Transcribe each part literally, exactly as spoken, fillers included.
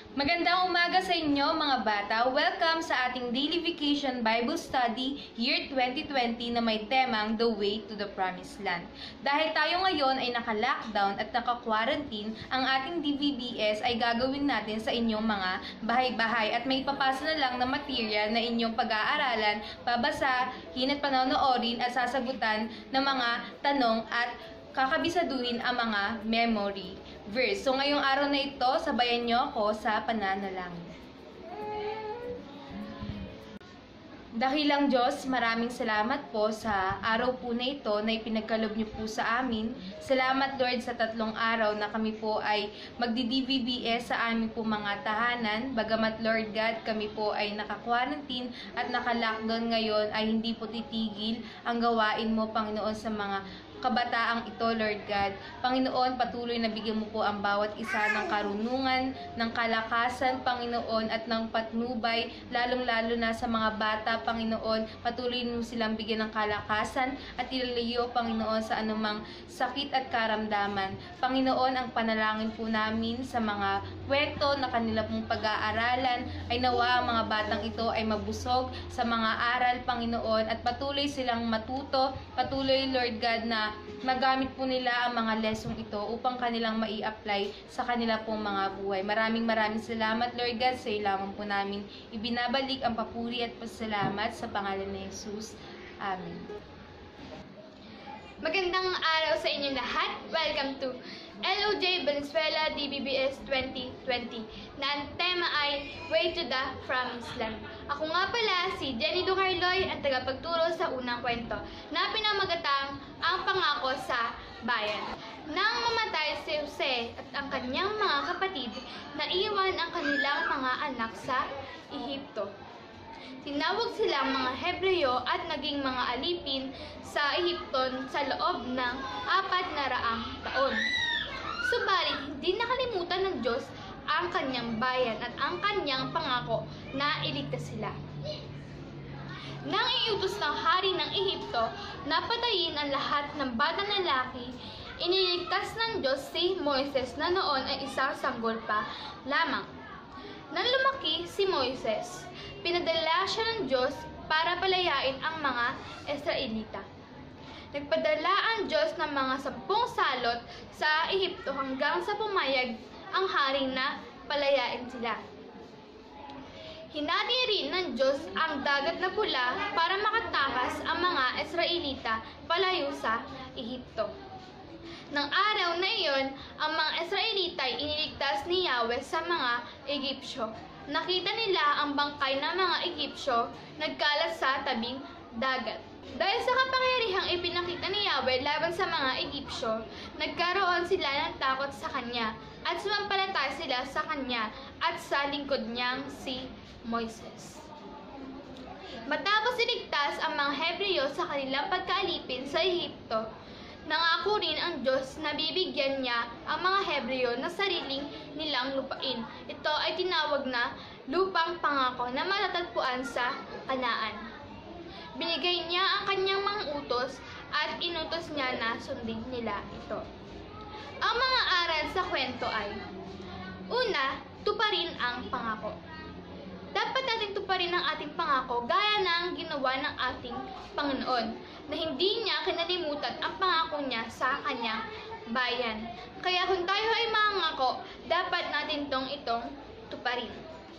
Magandang umaga sa inyo mga bata. Welcome sa ating Daily Vacation Bible Study Year twenty twenty na may temang The Way to the Promised Land. Dahil tayo ngayon ay naka-lockdown at naka-quarantine, ang ating D V B S ay gagawin natin sa inyong mga bahay-bahay at may papasa na lang na material na inyong pag-aaralan, pabasahin at panonoorin at sasagutan ng mga tanong at kakabisaduhin ang mga memory verse. So ngayong araw na ito, sabayan niyo ako sa pananalangin. Dakilang Diyos, maraming salamat po sa araw po na ito na ipinagkaloob niyo po sa amin. Salamat Lord sa tatlong araw na kami po ay magdi-D V B S sa aming po mga tahanan. Bagamat Lord God, kami po ay naka-quarantine at naka-lockdown ngayon ay hindi po titigil ang gawain mo Panginoon sa mga kabataang ito, Lord God. Panginoon, patuloy na bigyan mo po ang bawat isa ng karunungan, ng kalakasan, Panginoon, at ng patnubay, lalong-lalo na sa mga bata, Panginoon. Patuloy mo silang bigyan ng kalakasan at ilalayo, Panginoon, sa anumang sakit at karamdaman. Panginoon, ang panalangin po namin sa mga kwento na kanila pong pag-aaralan ay nawa ang mga batang ito ay mabusog sa mga aral, Panginoon, at patuloy silang matuto, patuloy, Lord God, na magamit po nila ang mga lesson ito upang kanilang mai-apply sa kanila pong mga buhay. Maraming maraming salamat, Lord God. Sa iyo lamang po namin ibinabalik ang papuri at pasalamat sa pangalan ni Jesus. Amen. Magandang araw sa inyo lahat. Welcome to L O J Valenzuela D B B S twenty twenty na ang tema ay Way to the Promised Land. Ako nga pala si Jenny Ducarloy, ang tagapagturo sa unang kwento na pinamagatang Ang Pangako sa Bayan. Nang mamatay si Jose at ang kanyang mga kapatid, naiwan ang kanilang mga anak sa Ehipto. Tinawag silang mga Hebreyo at naging mga alipin sa Ehipton sa loob ng apat na raang taon. Subalit, hindi nakalimutan ng Diyos ang kanyang bayan at ang kanyang pangako na iligtas sila. Nang iutos ng hari ng Ehipto na patayin ang lahat ng batang lalaki, iniligtas ng Diyos si Moises na noon ay isang sanggol pa lamang. Nang lumaki si Moises, pinadala siya ng Diyos para palayain ang mga Israelita. Nagpadala ang Diyos ng mga sampung salot sa Ehipto hanggang sa pumayag ang hari na palayain sila. Hinati rin ng Diyos ang dagat na pula para makatakas ang mga Israelita palayo sa Ehipto. Nang araw na iyon, ang mga Israelita ay iniligtas ni Yahweh sa mga Egyptyo. Nakita nila ang bangkay ng mga Egyptyo nagkalat sa tabing dagat. Dahil sa kapangyarihang ipinakita ni Yahweh laban sa mga Egyptyo, nagkaroon sila ng takot sa kanya at sumampalataya sila sa kanya at sa lingkod niyang si Moises. Matapos iligtas ang mga Hebreyo sa kanilang pagkaalipin sa Ehipto, nangako rin ang Diyos na bibigyan niya ang mga Hebreyo ng sariling nilang lupain. Ito ay tinawag na lupang pangako na matatagpuan sa Kanaan. Binigay niya ang kanyang mga utos at inutos niya na sundin nila ito. Ang mga aral sa kwento ay: una, tuparin ang pangako. Dapat natin tuparin ang ating pangako gaya ng ginawa ng ating Panginoon na hindi niya kinalimutan ang pangako niya sa kanyang bayan. Kaya kung tayo ay mangako, dapat natin tong itong tuparin.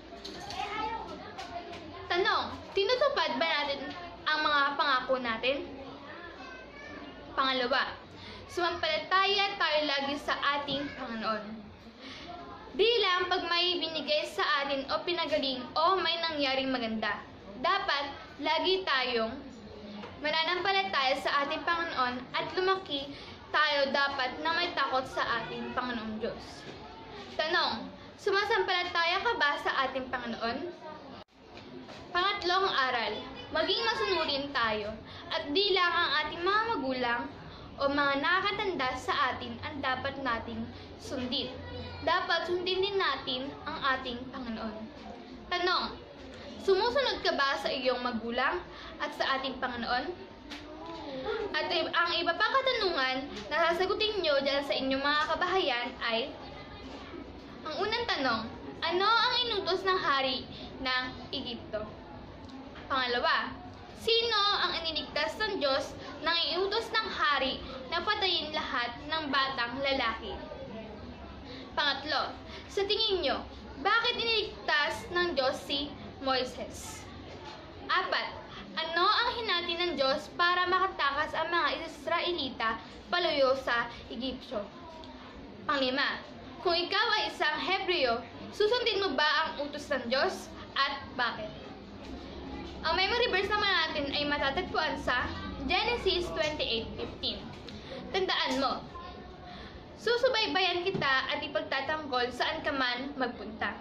Tanong, tinutupad ba natin ang mga pangako natin? Pangalawa, sumampalataya tayo lagi sa ating Panginoon. Di lang pag may binigay sa atin o pinagaling o may nangyaring maganda. Dapat lagi tayong mananampalataya sa ating Panginoon at lumaki tayo dapat na may takot sa ating Panginoong Diyos. Tanong, sumasampalataya ka ba sa ating Panginoon? Pangatlong aral, maging masunurin tayo at di lang ang ating mga magulang o mga nakakatanda sa atin ang dapat nating sundin. Dapat sundin din natin ang ating Panginoon. Tanong, sumusunod ka ba sa iyong magulang at sa ating Panginoon? At ang iba pang katanungan na sasagutin nyo dyan sa inyong mga kabahayan ay: ang unang tanong, Ano ang inutos ng hari ng Ehipto? Pangalawa, sino ang iniligtas ng Diyos nang iutos ng hari na patayin lahat ng batang lalaki? Pangatlo, sa tingin nyo, bakit iniligtas ng Diyos si Moises? Apat, ano ang hinati ng Diyos para makatakas ang mga Israelita palayo sa Egypto? Panglima, kung ikaw ay isang Hebreo, susundin mo ba ang utos ng Diyos at bakit? Ang memory verse naman natin ay matatagpuan sa Genesis twenty-eight fifteen. Tandaan mo, susubaybayan kita at ipagtatanggol saan ka man magpunta.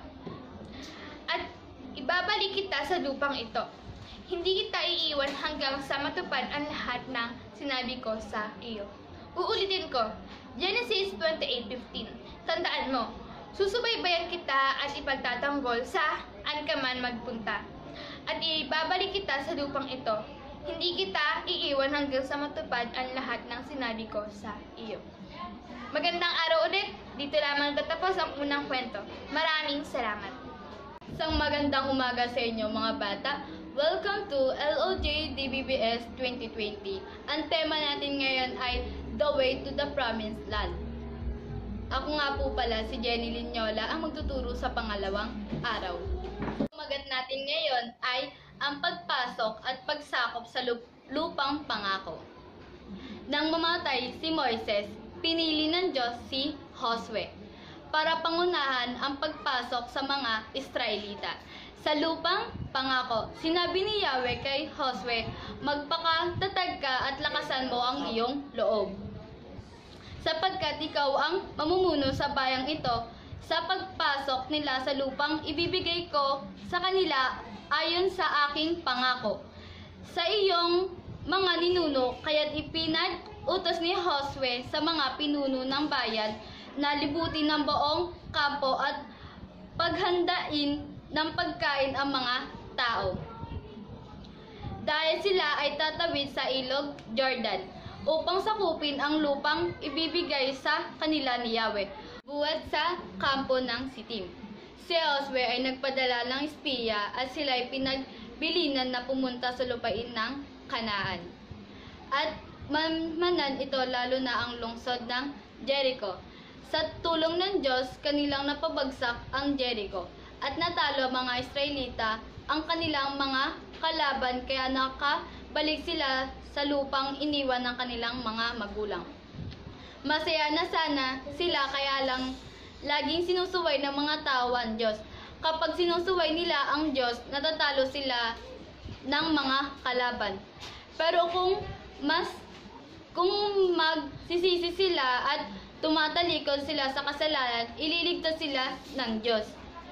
At ibabalik kita sa lupang ito. Hindi kita iiwan hanggang sa matupad ang lahat ng sinabi ko sa iyo. Uulitin ko, Genesis twenty-eight fifteen. Tandaan mo, susubaybayan kita at ipagtatanggol saan ka man magpunta. At ibabalik kita sa lupang ito. Hindi kita iiwan hanggang sa matupad ang lahat ng sinabi ko sa iyo. Magandang araw ulit. Dito lamang tatapos ang unang kwento. Maraming salamat. Isang magandang umaga sa inyo mga bata. Welcome to L O J D B B S twenty twenty. Ang tema natin ngayon ay The Way to the Promised Land. Ako nga po pala si Jenny Linyola ang magtuturo sa pangalawang araw. Umagat natin ngayon ay ang pagpasok at pagsakop sa lup- lupang pangako. Nang mamatay si Moises, pinili ng Diyos si Josue para pangunahan ang pagpasok sa mga Israelita sa lupang pangako. Sinabi ni Yahweh kay Josue, magpakatatag ka at lakasan mo ang iyong loob, sapagkat ikaw ang mamumuno sa bayang ito sa pagpasok nila sa lupang ibibigay ko sa kanila ayon sa aking pangako sa iyong mga ninuno. Kaya't ipinag-utos ni Josue sa mga pinuno ng bayan na libutin ng buong kampo at paghandain ng pagkain ang mga tao, dahil sila ay tatawid sa ilog Jordan upang sakupin ang lupang ibibigay sa kanila ni Yahweh buhat sa kampo ng Sitim. Si Josue ay nagpadala ng espiya at sila ay pinagbilinan na pumunta sa lupain ng Kanaan at mamanan ito lalo na ang lungsod ng Jericho. Sa tulong ng Diyos, kanilang napabagsak ang Jericho at natalo ang mga Israelita ang kanilang mga kalaban, kaya nakabalik sila sa lupang iniwan ng kanilang mga magulang. Masaya na sana sila, kaya lang laging sinusuway ng mga tao ang Diyos. Kapag sinusuway nila ang Diyos, natatalo sila ng mga kalaban. Pero kung mas kung magsisisi sila at tumatalikod sila sa kasalanan, ililigtas sila ng Diyos.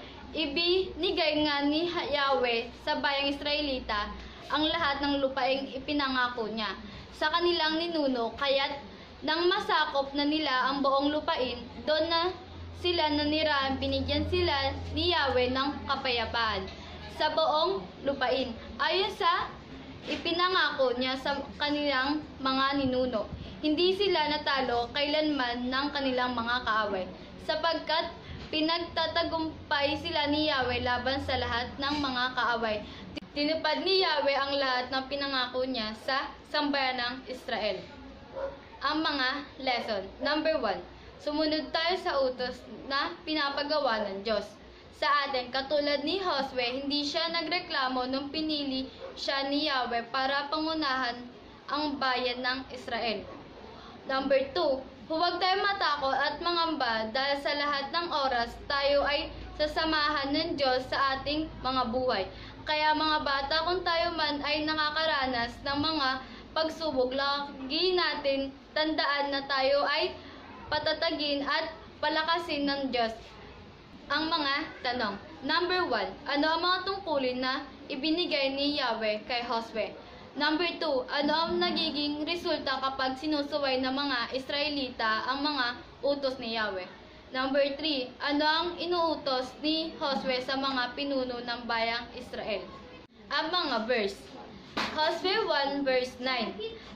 Ibinigay nga ni Yahweh sa bayang Israelita ang lahat ng lupaing ipinangako niya sa kanilang ninuno, kaya't nang masakop na nila ang buong lupain, doon na sila nanirahan, binigyan sila ni Yahweh ng kapayapaan sa buong lupain ayon sa ipinangako niya sa kanilang mga ninuno. Hindi sila natalo kailanman ng kanilang mga kaaway, sapagkat pinagtatagumpay sila ni Yahweh laban sa lahat ng mga kaaway. Tinupad ni Yahweh ang lahat ng pinangako niya sa sambayan ng Israel. Ang mga lesson. Number one, sumunod tayo sa utos na pinapagawa ng Diyos sa atin. Katulad ni Josue, hindi siya nagreklamo nung pinili siya ni Yahweh para pangunahan ang bayan ng Israel. Number two, huwag tayo matakot at mangamba dahil sa lahat ng oras tayo ay sasamahan ng Diyos sa ating mga buhay. Kaya mga bata, kung tayo man ay nakakaranas ng mga pagsubok, lagi natin tandaan na tayo ay patatagin at palakasin ng Diyos. Ang mga tanong. Number one, ano ang mga tungkulin na ibinigay ni Yahweh kay Josue? Number two, ano ang nagiging resulta kapag sinusuway ng mga Israelita ang mga utos ni Yahweh? Number three, ano ang inuutos ni Josue sa mga pinuno ng bayang Israel? Ang mga verse. Josue one verse nine.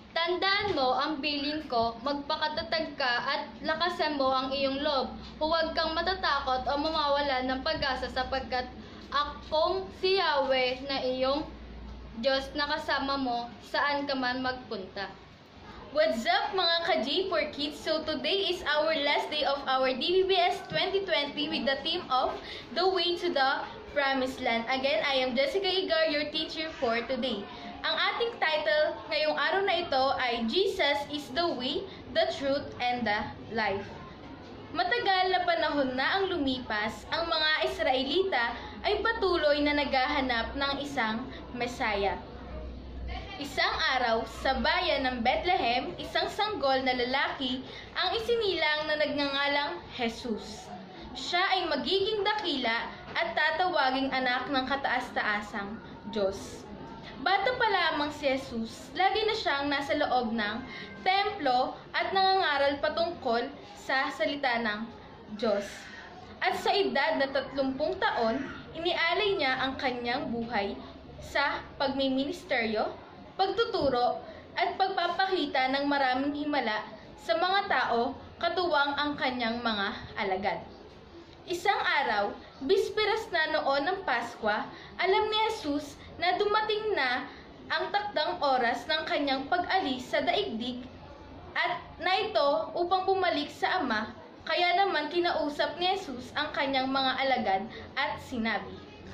Tandaan mo ang bilin ko, magpakatatag ka at lakasan mo ang iyong loob. Huwag kang matatakot o mawawala ng pag-asa sapagkat akong si Yahweh na iyong Diyos na kasama mo saan ka man magpunta. What's up mga ka-J four Kids? So today is our last day of our D V B S twenty twenty with the theme of The Way to the Promised Land. Again, I am Jessica Igar, your teacher for today. Ang ating title ngayong araw na ito ay Jesus is the Way, the Truth, and the Life. Matagal na panahon na ang lumipas, ang mga Israelita ay patuloy na naghahanap ng isang Mesaya. Isang araw, sa bayan ng Bethlehem, isang sanggol na lalaki ang isinilang na nagngangalang Jesus. Siya ay magiging dakila at tatawaging anak ng kataas-taasang Diyos. Bata pa lamang si Jesus, lagi na siyang nasa loob ng templo at nangangaral patungkol sa salita ng Diyos. At sa edad na tatlumpung taon, inialay niya ang kanyang buhay sa pagmiministeryo, pagtuturo, at pagpapakita ng maraming himala sa mga tao katuwang ang kanyang mga alagad. Isang araw, bisperas na noon ng Paskwa, alam ni Jesus na dumating na ang takdang oras ng kanyang pag-alis sa daigdig at na ito upang bumalik sa Ama, kaya naman kinausap ni Jesus ang kanyang mga alagad at sinabi,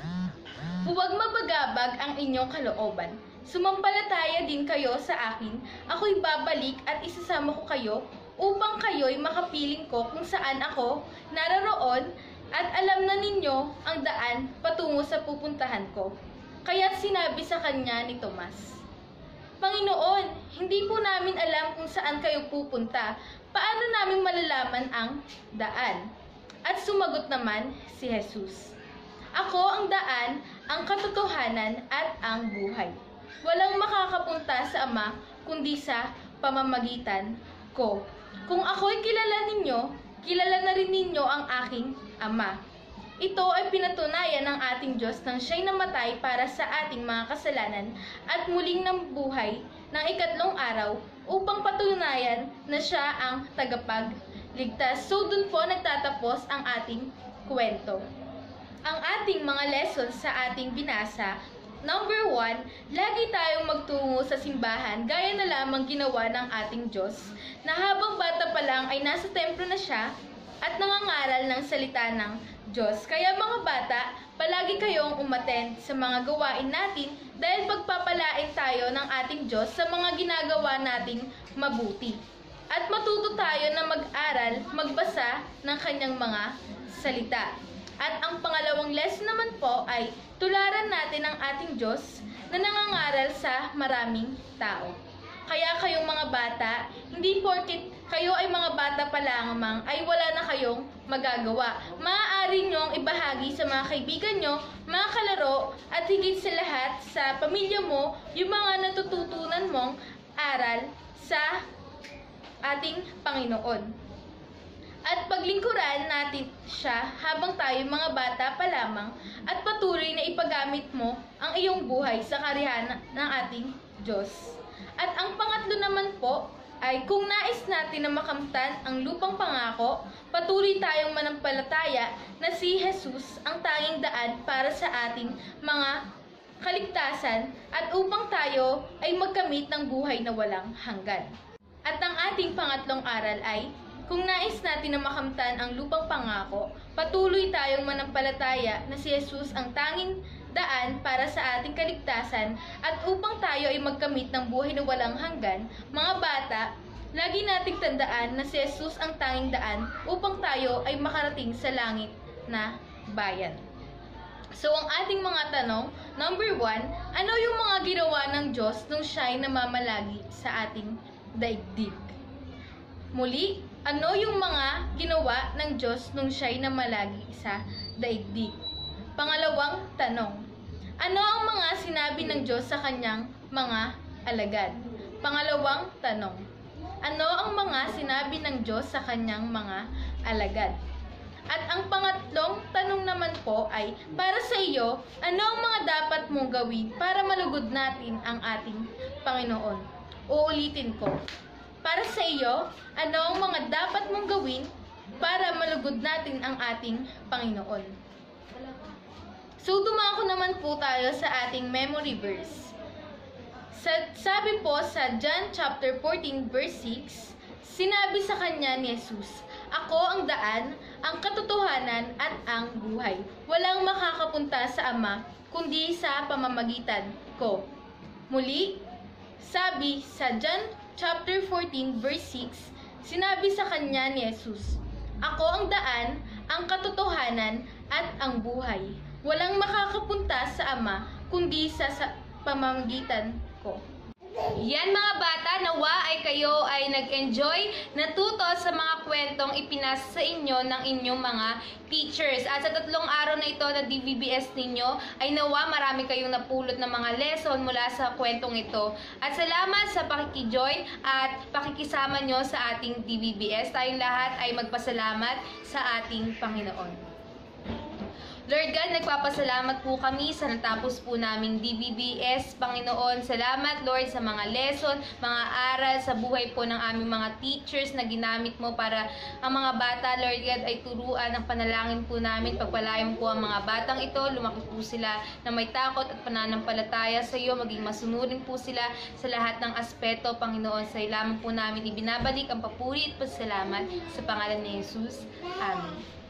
"Huwag mabagabag ang inyong kalooban. Sumampalataya din kayo sa akin, ako'y babalik at isasama ko kayo upang kayo'y makapiling ko kung saan ako naroroon at alam na ninyo ang daan patungo sa pupuntahan ko." Kaya't sinabi sa kanya ni Tomas, "Panginoon, hindi po namin alam kung saan kayo pupunta. Paano namin malalaman ang daan?" At sumagot naman si Jesus, "Ako ang daan, ang katotohanan at ang buhay. Walang makakapunta sa Ama kundi sa pamamagitan ko. Kung ako'y kilala ninyo, kilala na rin ninyo ang aking Ama." Ito ay pinatunayan ng ating Diyos nang siya'y namatay para sa ating mga kasalanan at muling nabuhay ng ikatlong araw upang patunayan na siya ang tagapagligtas. So dun po nagtatapos ang ating kwento. Ang ating mga lessons sa ating binasa. Number one, lagi tayong magtungo sa simbahan gaya na lamang ginawa ng ating Diyos na habang bata pa lang ay nasa templo na siya at nangangaral ng salita ng Diyos. Kaya mga bata, palagi kayong umattend sa mga gawain natin dahil pagpapalain tayo ng ating Diyos sa mga ginagawa nating mabuti. At matuto tayo na mag-aral, magbasa ng kanyang mga salita. At ang pangalawang lesson naman po ay tularan natin ang ating Diyos na nangangaral sa maraming tao. Kaya kayong mga bata, hindi porket kayo ay mga bata pa lamang ay wala na kayong magagawa. Maaari nyong ibahagi sa mga kaibigan nyo, mga kalaro, at higit sa lahat sa pamilya mo yung mga natututunan mong aral sa ating Panginoon. At paglingkuran natin siya habang tayo mga bata pa lamang at patuloy na ipagamit mo ang iyong buhay sa kariyan ng ating Diyos. At ang pangatlo naman po ay kung nais natin na makamtan ang lupang pangako, patuloy tayong manampalataya na si Jesus ang tanging daan para sa ating mga kaligtasan at upang tayo ay magkamit ng buhay na walang hanggan. At ang ating pangatlong aral ay kung nais natin na makamtan ang lupang pangako, patuloy tayong manampalataya na si Jesus ang tanging daan para sa ating kaligtasan at upang tayo ay magkamit ng buhay na walang hanggan. Mga bata, lagi nating tandaan na si Jesus ang tanging daan upang tayo ay makarating sa langit na bayan. So ang ating mga tanong, number one, ano yung mga ginawa ng Diyos nung siya'y namamalagi sa ating daigdig? Muli, ano yung mga ginawa ng Diyos nung siya'y namalagi sa daigdig? Pangalawang tanong, ano ang mga sinabi ng Diyos sa kanyang mga alagad? Pangalawang tanong, ano ang mga sinabi ng Diyos sa kanyang mga alagad? At ang pangatlong tanong naman po ay, para sa iyo, ano ang mga dapat mong gawin para malugod natin ang ating Panginoon? Uulitin ko. Para sa iyo, ano ang mga dapat mong gawin para malugod natin ang ating Panginoon? So, dumako naman po tayo sa ating memory verse. Sa, sabi po sa John chapter fourteen verse six, sinabi sa kanya ni Jesus, "Ako ang daan, ang katotohanan at ang buhay. Walang makakapunta sa Ama kundi sa pamamagitan ko." Muli, sabi sa John chapter fourteen verse six, sinabi sa kanya ni Jesus, "Ako ang daan, ang katotohanan at ang buhay. Walang makakapunta sa Ama kundi sa, sa pamamagitan ko." Yan mga bata, nawa ay kayo ay nag-enjoy, natuto sa mga kwentong ipinasa sa inyo ng inyong mga teachers. At sa tatlong araw na ito na D V B S ninyo, ay nawa marami kayong napulot ng mga lesson mula sa kwentong ito. At salamat sa pakikijoin at pakikisama nyo sa ating D V B S. Tayong lahat ay magpasalamat sa ating Panginoon. Lord God, nagpapasalamat po kami sa natapos po naming D V B S. Panginoon, salamat Lord sa mga lesson, mga aral sa buhay po ng aming mga teachers na ginamit mo para ang mga bata, Lord God, ay turuan ang panalangin po namin. Pagpalayan po ang mga batang ito, lumaki po sila na may takot at pananampalataya sa iyo, maging masunurin po sila sa lahat ng aspeto. Panginoon, sa ilaman po namin ibinabalik ang papuri at pasalamat sa pangalan ni Jesus. Amen.